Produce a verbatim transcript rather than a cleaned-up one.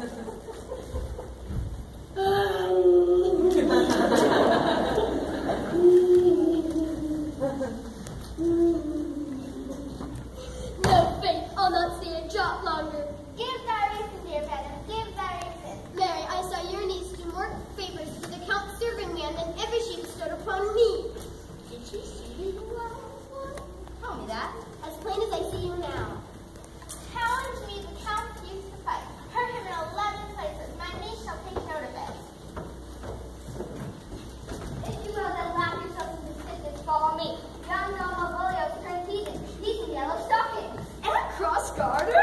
No, Faith, I'll not stay a jot longer. Give thy reason, dear Madam, give thy reason. Mary, I saw your niece do more favors to the Count's serving man than ever she bestowed upon me. Did she see you well? Tell me that. As plain as I see you now. Challenge me the Count's used to fight. Heard him in eleven places. My niece shall take note of it. If you will then laugh yourself into stiffness, follow me. Young Don Malvolio's turned heathen. He's in yellow stockings. And a cross garter?